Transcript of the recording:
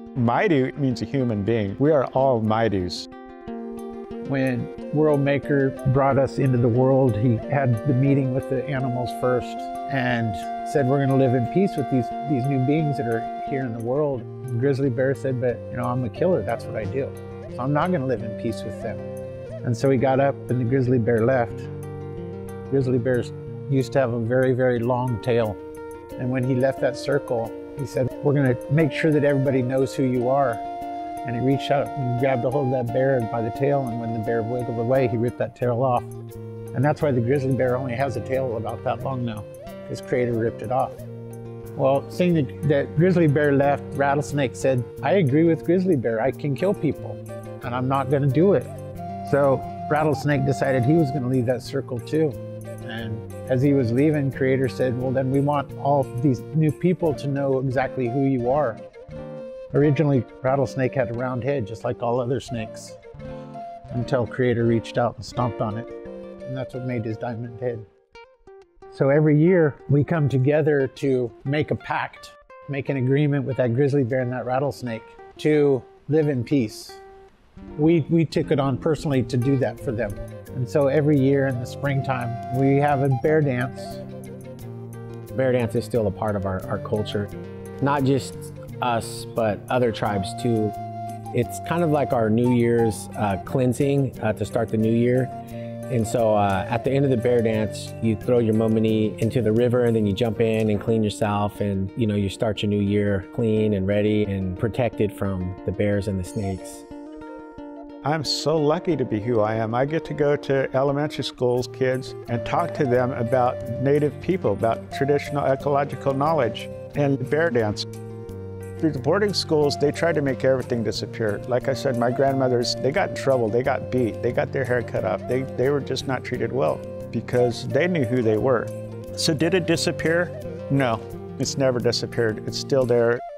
Maidu means a human being. We are all Maidus. When World Maker brought us into the world, he had the meeting with the animals first and said, we're going to live in peace with these new beings that are here in the world. The grizzly bear said, but I'm a killer, that's what I do. So I'm not going to live in peace with them. And so he got up and the grizzly bear left. Grizzly bears used to have a very, very long tail. And when he left that circle, he said, we're going to make sure that everybody knows who you are. And he reached out and grabbed a hold of that bear by the tail, and when the bear wiggled away, he ripped that tail off. And that's why the grizzly bear only has a tail about that long now. His creator ripped it off. Well, seeing that grizzly bear left, Rattlesnake said, I agree with grizzly bear, I can kill people, and I'm not going to do it. So Rattlesnake decided he was going to leave that circle too. And as he was leaving, creator said, well, then we want all these new people to know exactly who you are. Originally, Rattlesnake had a round head, just like all other snakes, until creator reached out and stomped on it. And that's what made his diamond head. So every year, we come together to make a pact, make an agreement with that grizzly bear and that rattlesnake to live in peace. We took it on personally to do that for them. And so every year in the springtime, we have a bear dance. Bear dance is still a part of our culture. Not just us, but other tribes too. It's kind of like our New Year's cleansing to start the new year. And so at the end of the bear dance, you throw your momini into the river and then you jump in and clean yourself, and you start your new year clean and ready and protected from the bears and the snakes. I'm so lucky to be who I am. I get to go to elementary schools, kids, and talk to them about native people, about traditional ecological knowledge and bear dance. Through the boarding schools, they tried to make everything disappear. Like I said, my grandmothers, they got in trouble, they got beat, they got their hair cut off. They were just not treated well because they knew who they were. So did it disappear? No, it's never disappeared. It's still there.